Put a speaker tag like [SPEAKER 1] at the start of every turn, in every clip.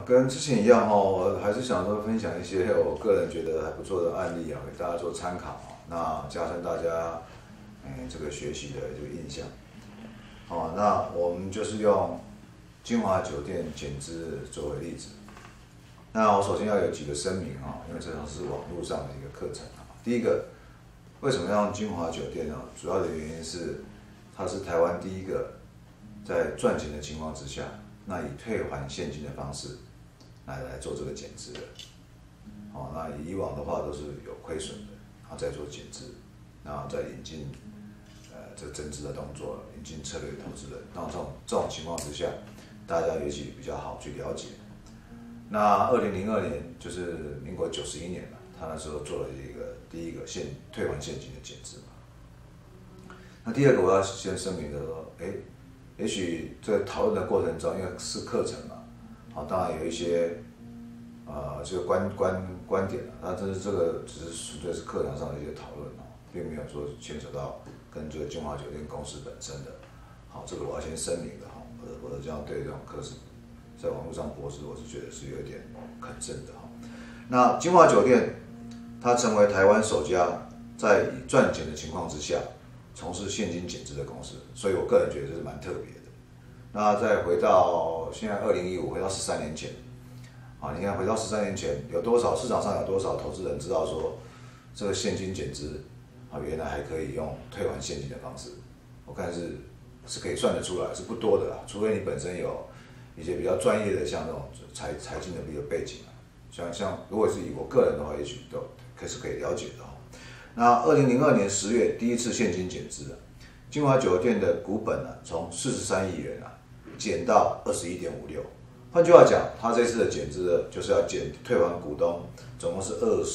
[SPEAKER 1] 跟之前一样我还是想说分享一些我个人觉得还不错的案例给大家做参考那加深大家这个学习的这个印象。那我们就是用金华酒店减资作为例子。那我首先要有几个声明因为这种是网络上的一个课程第一个，为什么要用金华酒店主要的原因是它是台湾第一个在赚钱的情况之下，那以退还现金的方式来做这个减资的。那以往的话都是有亏损的，然后再做减资，然后再引进这增资的动作，引进策略投资人。那这种情况之下，大家也许比较好去了解。那2002年就是民国91年了，他那时候做了第一个退还现金的减资嘛。那第二个我要先声明的说，也许在讨论的过程中，因为是课程嘛，当然有一些这个观点那这个只是纯粹是课堂上的一些讨论并没有说牵扯到跟这个金华酒店公司本身的。这个我要先声明的否则这样对这种课程在网络上播出，我是觉得是有点肯正的那金华酒店它成为台湾首家在以赚钱的情况之下从事现金减资的公司，所以我个人觉得这是蛮特别的。那再回到现在2015，回到13年前，你看回到13年前，有多少市场上有多少投资人知道说这个现金减资原来还可以用退还现金的方式？我看是可以算得出来，是不多的除非你本身有一些比较专业的像那种财经的一个背景像如果是以我个人的话，也许都是可以了解的那2002年10月第一次现金减资金华酒店的股本从43亿元减到21.56。换句话讲，他这次的减资就是要退还股东，总共是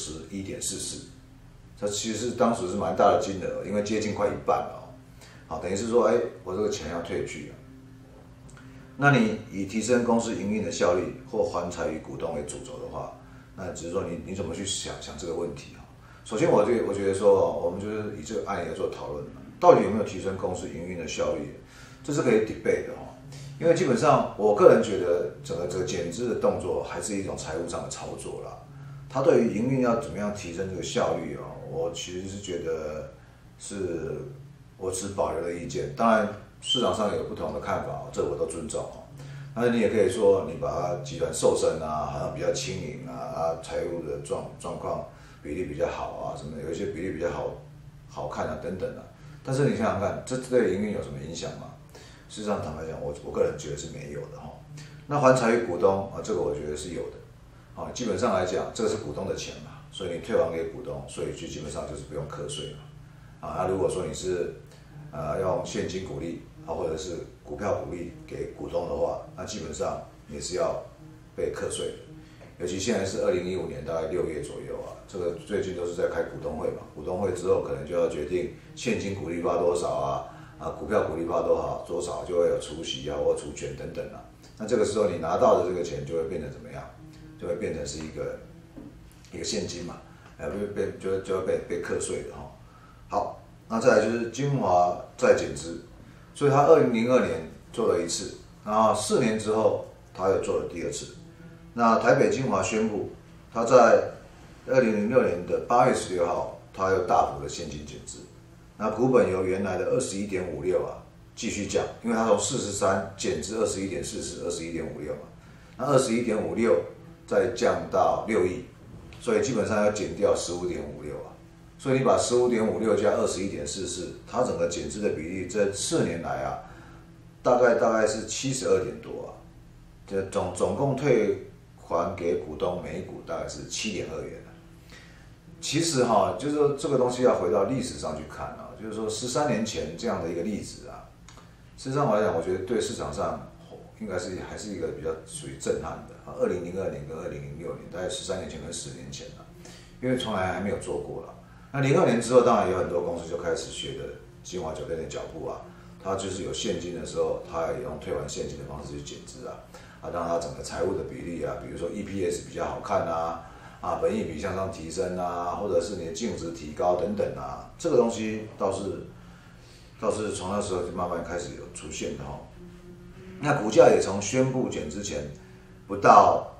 [SPEAKER 1] 21.44。这其实当时是蛮大的金额，因为接近快一半了等于是说，我这个钱要退去那你以提升公司营运的效率或还财于股东为主轴的话，那只是说你怎么去想这个问题首先我觉得说我们就是以这个案例来做讨论，到底有没有提升公司营运的效率，这是可以 debate 的因为基本上我个人觉得整个这个减资的动作还是一种财务上的操作啦。它对于营运要怎么样提升这个效率我其实是觉得是我持保留的意见。当然市场上有不同的看法这我都尊重但是你也可以说你把它集团瘦身好像比较轻盈财务的状况比例比较好什么有一些比例比较好看等等但是你想想看，这对营运有什么影响吗？事实上坦白讲，我个人觉得是没有的那还财于股东这个我觉得是有的基本上来讲，这个是股东的钱嘛，所以你退还给股东，所以就基本上就是不用课税嘛那如果说你是用现金鼓励或者是股票鼓励给股东的话，那基本上也是要被课税的。尤其现在是2015年大概6月左右这个最近都是在开股东会嘛，股东会之后可能就要决定现金股利发多少股票股利发多少就会有除息或除权等等那这个时候你拿到的这个钱就会变成怎么样？就会变成是一个现金嘛，就会被课税的好，那再来就是金华再减资，所以他2002年做了一次，然后4年之后他又做了第二次。那台北金华宣布，他在2006年的8月16号，他又大幅的现金减资，那股本由原来的21.56继续降，因为他从43减至21.44、21.56嘛，那21.56再降到6亿，所以基本上要减掉15.56所以你把15.56加21.44，它整个减资的比例这4年来大概是72点多这总共退还给股东每一股大概是7.2元其实就是说这个东西要回到历史上去看就是说13年前这样的一个例子事实上来讲，我觉得对市场上应该还是一个比较属于震撼的2002年跟2006年，大概13年前跟10年前因为从来还没有做过那02年之后，当然有很多公司就开始学的金华酒店的脚步它就是有现金的时候，它也用退还现金的方式去减资让它整个财务的比例比如说 EPS 比较好看本益比向上提升或者是你的净值提高等等这个东西倒是从那时候就慢慢开始有出现的那股价也从宣布减之前不到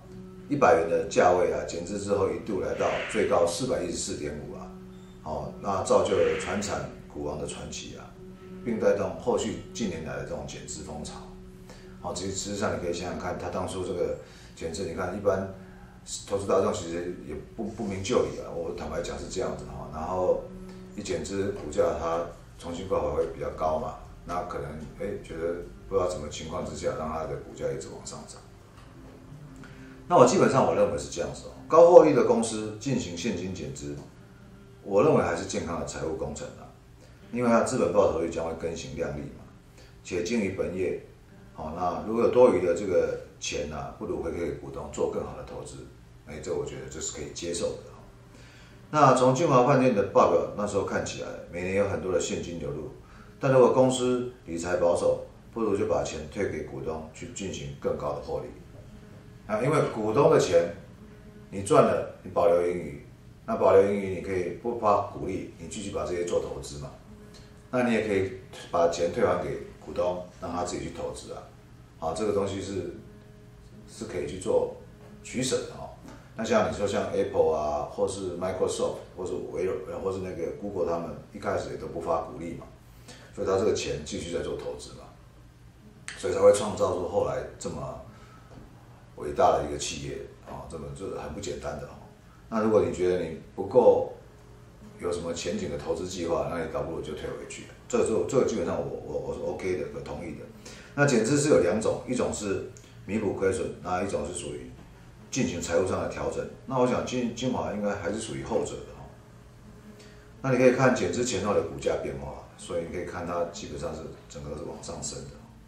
[SPEAKER 1] 100元的价位啊，减资之后一度来到最高414.5啊，好，那造就了传产股王的传奇啊，并带动后续近年来的这种减资风潮。好，其实事实上你可以想想看，他当初这个减资，你看一般投资大众其实也不明就里啊，我坦白讲是这样子哈。然后一减资，股价它重新挂牌会比较高嘛，那可能觉得不知道什么情况之下，让它的股价一直往上涨。那我基本上我认为是这样子哦，高获利的公司进行现金减资，我认为还是健康的财务工程啊，因为它资本报酬率将会更新亮丽嘛，且精于本业。好，那如果有多余的这个钱啊，不如回馈给股东，做更好的投资，这我觉得这是可以接受的。那从金华饭店的报表那时候看起来，每年有很多的现金流入，但如果公司理财保守，不如就把钱退给股东，去进行更高的获利。因为股东的钱你赚了，你保留盈余，那保留盈余你可以不发股利，你继续把这些做投资嘛。那你也可以把钱退还给股东，让他自己去投资啊。好，这个东西是可以去做取舍的哦。那像你说像 Apple 啊，或是 Microsoft， 或是微软，或是那个 Google， 他们一开始也都不发股利嘛，所以他这个钱继续在做投资嘛，所以才会创造出后来这么伟大的一个企业啊，这么就是很不简单的哦。那如果你觉得你不够有什么前景的投资计划，那你倒不如就退回去。这个基本上我是 OK 的，我同意的。那减资是有两种，一种是弥补亏损，那一种是属于进行财务上的调整。那我想精华应该还是属于后者的哦。那你可以看减资前后的股价变化，所以你可以看它基本上是整个是往上升的。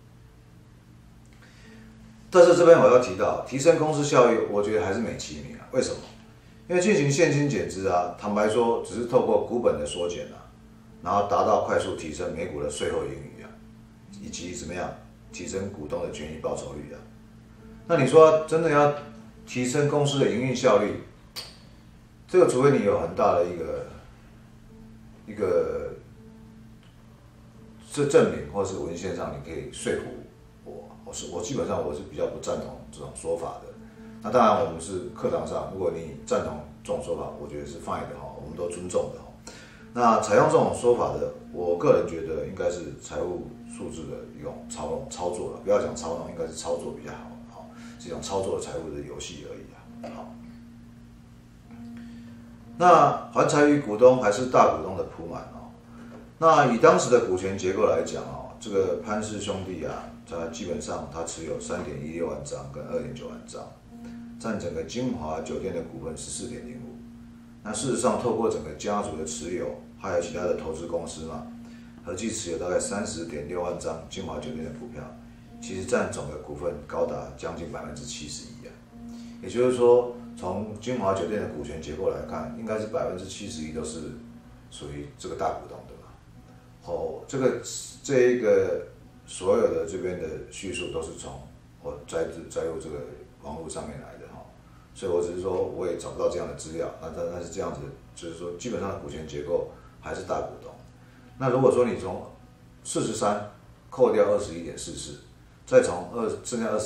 [SPEAKER 1] 但是这边我要提到，提升公司效益，我觉得还是美其名啊。为什么？因为进行现金减资啊，坦白说，只是透过股本的缩减啊，然后达到快速提升每股的税后盈余啊，以及怎么样提升股东的权益报酬率啊。那你说真的要提升公司的营运效率，这个除非你有很大的一个这证明或是文献上你可以说服我基本上我是比较不赞同这种说法的。那当然我们是课堂上，如果你赞同这种说法，我觉得是 fine 的哈，我们都尊重的哈。那采用这种说法的，我个人觉得应该是财务数字的一种操作了，不要讲操弄，应该是操作比较好，是一种操作的财务的游戏而已啊。好，那还财于股东还是大股东的铺满哦。那以当时的股权结构来讲哦，这个潘氏兄弟啊，他基本上他持有3.16万张跟2.9万张。占整个金华酒店的股份14.05%。那事实上，透过整个家族的持有，还有其他的投资公司嘛，合计持有大概30.6万张金华酒店的股票，其实占总的股份高达将近71%啊。也就是说，从金华酒店的股权结构来看，应该是71%都是属于这个大股东的嘛。这一个所有的这边的叙述都是从我摘入这个网络上面来的哈，所以我只是说我也找不到这样的资料，但是这样子就是说基本上的股权结构还是大股东。那如果说你从43扣掉21.44，再从剩下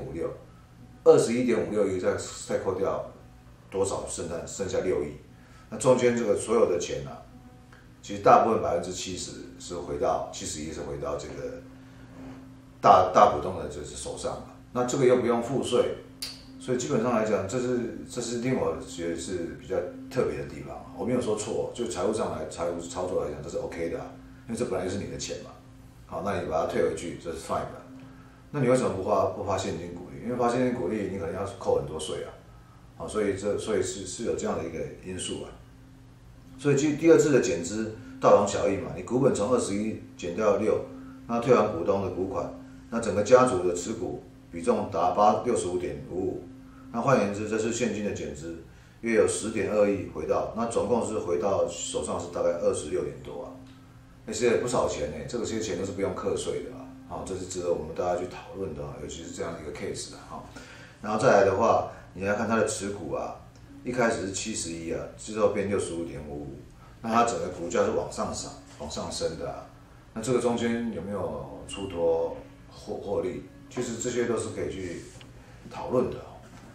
[SPEAKER 1] 21.56亿再扣掉多少，剩下6亿，那中间这个所有的钱啊，其实大部分70%是回到71%是回到这个大股东的就是手上嘛，那这个又不用付税。所以基本上来讲，这是令我觉得是比较特别的地方。我没有说错，就财务上财务操作来讲，这是 OK 的因为这本来就是你的钱嘛。好，那你把它退回去，这是 fine 的。那你为什么不发现金股利？因为发现金股利，你可能要扣很多税啊。好，所以是有这样的一个因素啊。所以第二次的减资大同小异嘛，你股本从21减掉6，那退还股东的股款，那整个家族的持股比重达65.55%。那换言之，这是现金的减资，约有10.2亿回到，那总共是回到手上是大概26点多啊，其实也不少钱呢，这些钱都是不用课税的啊，好，这是值得我们大家去讨论的，尤其是这样的一个 case 啊，然后再来的话，你来看它的持股啊，一开始是71啊，之后变65.55，那它整个股价是往上升的啊，那这个中间有没有出脱获利？其实这些都是可以去讨论的。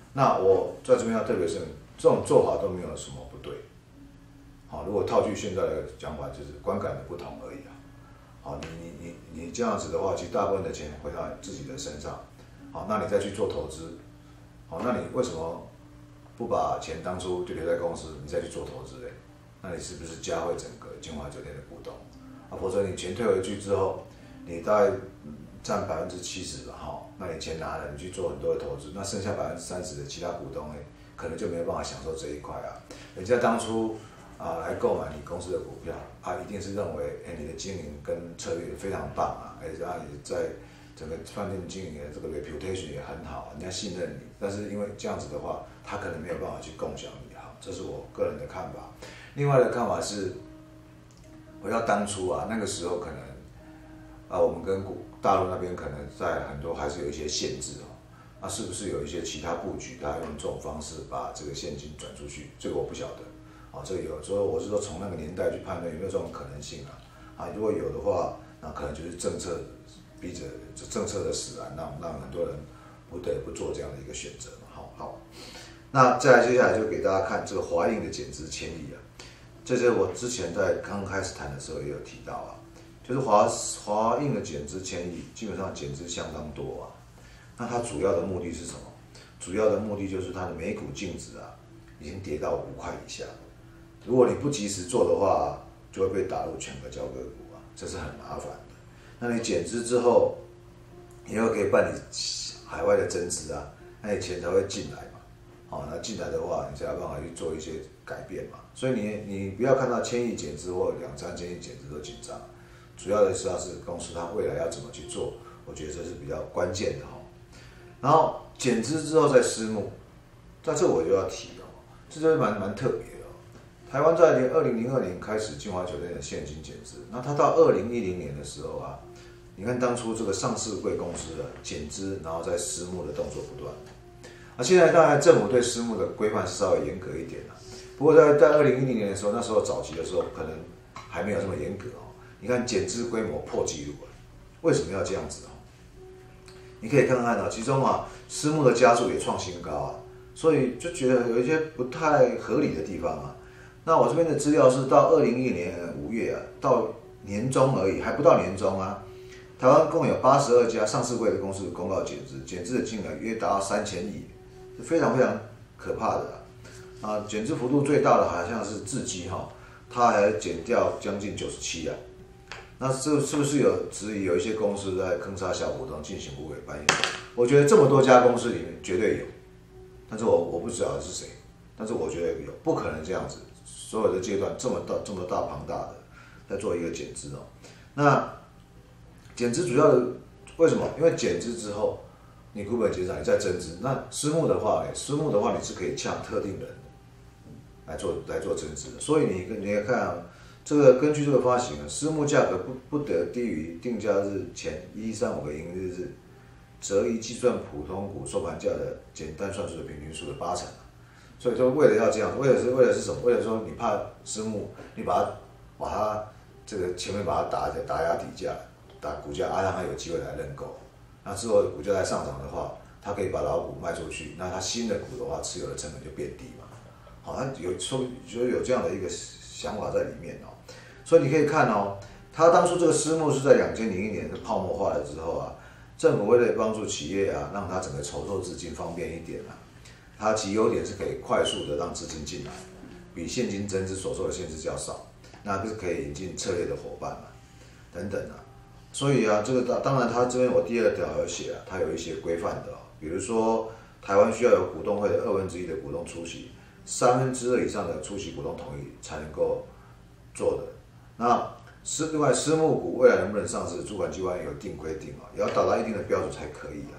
[SPEAKER 1] 那我在这边要特别声明，这种做法都没有什么不对。好，如果套句现在的讲法，就是观感的不同而已啊。好，你这样子的话，其实大部分的钱回到自己的身上。好，那你再去做投资。好，那你为什么不把钱当初就留在公司，你再去做投资嘞？那你是不是加惠整个金华酒店的股东？否则你钱退回去之后，你大概占70%吧，哈，那你钱拿了，你去做很多的投资，那剩下30%的其他股东可能就没有办法享受这一块啊。人家当初来购买你公司的股票，一定是认为你的经营跟策略非常棒啊，而且你在整个饭店经营的这个 reputation 也很好，人家信任你。但是因为这样子的话，他可能没有办法去共享你，好，这是我个人的看法。另外的看法是，回到当初啊，那个时候可能我们跟大陆那边可能在很多还是有一些限制哦。那是不是有一些其他布局，他用这种方式把这个现金转出去？这个我不晓得。这个有，所以我是说从那个年代去判断有没有这种可能性啊。如果有的话，那可能就是政策逼着政策的使然，让很多人不得不做这样的一个选择嘛。好，那再来接下来就给大家看这个华映的减资千亿啊。这些我之前在刚开始谈的时候也有提到啊，就是华映的减资千亿，基本上减资相当多啊。那它主要的目的是什么？主要的目的就是它的每股净值啊，已经跌到5块以下。如果你不及时做的话，就会被打入全额交割股啊，这是很麻烦的。那你减资之后，你又可以办理海外的增资啊，那你钱才会进来嘛。好，那进来的话，你才有办法去做一些改变嘛。所以你不要看到1000亿减资或2、3千亿减资都紧张，主要的是公司它未来要怎么去做，我觉得这是比较关键的哈。然后减资之后再私募，在这我就要提哦，这就是蛮特别的。台湾在2002年开始金华酒店的现金减资，那它到2010年的时候啊，你看当初这个上市柜公司的减资，然后再私募的动作不断。现在当然政府对私募的规范是稍微严格一点啦，不过在2010年的时候，那时候早期的时候可能还没有这么严格哦。你看减资规模破纪录了，为什么要这样子哦？你可以看看其中私募的家数也创新高啊，所以就觉得有一些不太合理的地方啊。那我这边的资料是到2011年5月啊，到年中而已，还不到年中啊。台湾共有82家上市柜的公司公告减资，减资的金额约达到3000亿，是非常非常可怕的减资幅度最大的好像是智基它还减掉将近97啊。那这是不是有质疑有一些公司在坑杀小股东进行无尾搬运？我觉得这么多家公司里面绝对有，但是我不知道是谁，但是我觉得有，不可能这样子。所有的阶段这么大庞大的在做一个减资那减资主要的为什么？因为减资之后你股本减少，你再增资。那私募的话你是可以洽特定人来做增资的。所以你要看这个根据这个发行私募价格不得低于定价日前1135个营业日，则以计算普通股收盘价的简单算术的平均数的80%。所以说，为了要这样，为了是什么？为了说你怕私募，你把它这个前面把它打压底价，打股价，让它有机会来认购。那之后股价在上涨的话，它可以把老股卖出去，那它新的股的话，持有的成本就变低嘛。好，它有这样的一个想法在里面哦。所以你可以看它当初这个私募是在2001年的泡沫化了之后政府为了帮助企业让它整个筹措资金方便一点它其优点是可以快速的让资金进来，比现金增资所受的限制较少，那是可以引进策略的伙伴等等所以这个当然它这边我第2条有写它有一些规范的比如说台湾需要有股东会的1/2的股东出席，2/3以上的出席股东同意才能够做的。那另外私募股未来能不能上市，主管机关有定规定也要达到一定的标准才可以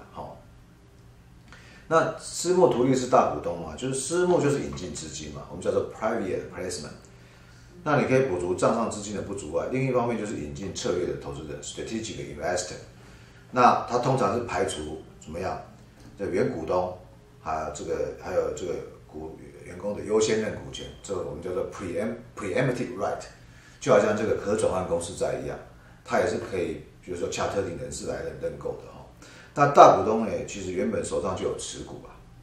[SPEAKER 1] 那私募图利是大股东就是私募就是引进资金我们叫做 private placement。那你可以补足账上资金的不足外，另一方面就是引进策略的投资人 strategic investor。那它通常是排除怎么样？原股东还有这个员工的优先认股权，这个我们叫做 preemptive right， 就好像这个可转换公司债一样，它也是可以，比如说洽特定人士来认购的那大股东其实原本手上就有持股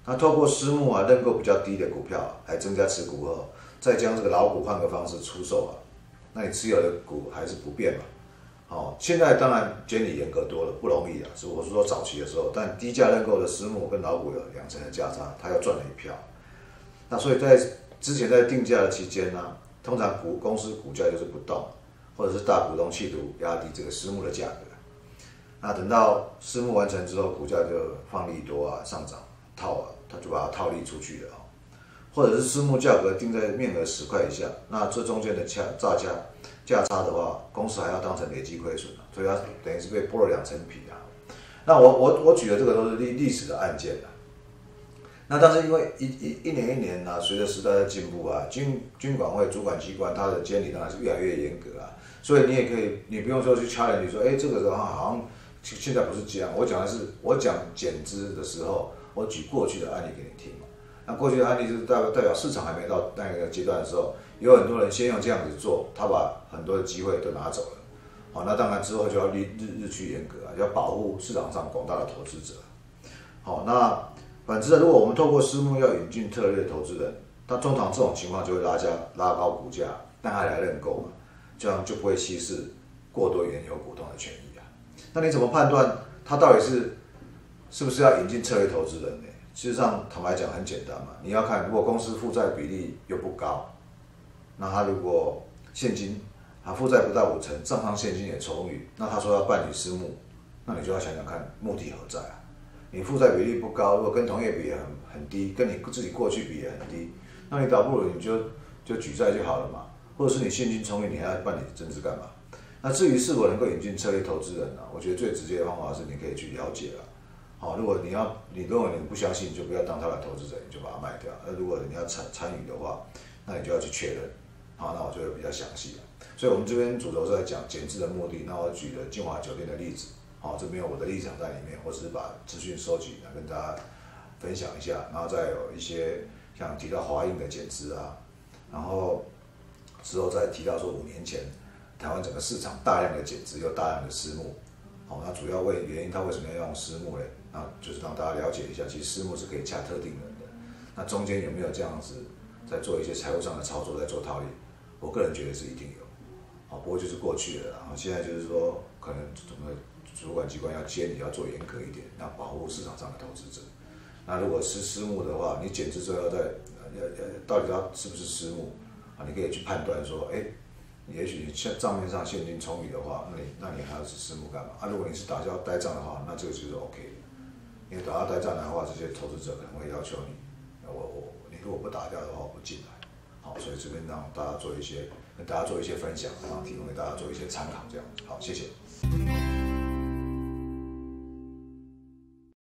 [SPEAKER 1] 那透过私募认购比较低的股票来增加持股后，再将这个老股换个方式出售那你持有的股还是不变嘛。现在当然监理严格多了，不容易我是说早期的时候，但低价认购的私募跟老股有2成的价差，他要赚了一票。那所以在之前在定价的期间通常公司股价就是不动，或者是大股东企图压低这个私募的价格。那等到私募完成之后，股价就放利多上涨套他就把它套利出去了或者是私募价格定在面额10块以下，那这中间的价差的话，公司还要当成累积亏损所以它等于是被剥了2层皮那我举的这个都是历史的案件那但是因为一年一年随着时代的进步军管会主管机关它的监理当然是越来越严格所以你也可以，你不用说去challenge说，这个的话好像现在不是这样。我讲减资的时候，我举过去的案例给你听那过去的案例就是代表市场还没到那个阶段的时候，有很多人先用这样子做，他把很多的机会都拿走了。那当然之后就要日趋严格要保护市场上广大的投资者。那反之如果我们透过私募要引进特略投资人，他通常这种情况就会拉高股价，让他来认购这样就不会稀释过多原有股东的权益那你怎么判断他到底是不是要引进策略投资人呢？事实上，坦白讲很简单你要看，如果公司负债比例又不高，那他如果现金负债不到5成，账上现金也充裕，那他说要办理私募，那你就要想想看目的何在你负债比例不高，如果跟同业比也很低，跟你自己过去比也很低，那你倒不如你就举债就好了嘛，或者是你现金充裕，你还要办理增资干嘛？那至于是否能够引进策略投资人我觉得最直接的方法是你可以去了解如果你认为你不相信，就不要当他的投资者，你就把它卖掉。如果你要参与的话，那你就要去确认。那我就会比较详细所以我们这边主轴是在讲减资的目的。那我举了金华酒店的例子，这边有我的立场在里面，我只是把资讯收集来跟大家分享一下。然后再有一些像提到华映的减资然后之后再提到说5年前台湾整个市场大量的减资又大量的私募。那主要原因它为什么要用私募呢？那就是让大家了解一下，其实私募是可以洽特定人的。那中间有没有这样子在做一些财务上的操作，在做套利？我个人觉得是一定有。不过就是过去了现在就是说可能整个主管机关要监理要做严格一点，要保护市场上的投资者。那如果是私募的话，你减资之后到底是不是私募你可以去判断说，也许你账面上现金充裕的话，那你还要是私募干嘛如果你是打消呆账的话，那这个就是 OK 的。因为打消呆账的话，这些投资者可能会要求你，你如果不打掉的话，我不进来。所以这边跟大家做一些分享，然后提供给大家做一些参考，这样。好，谢谢。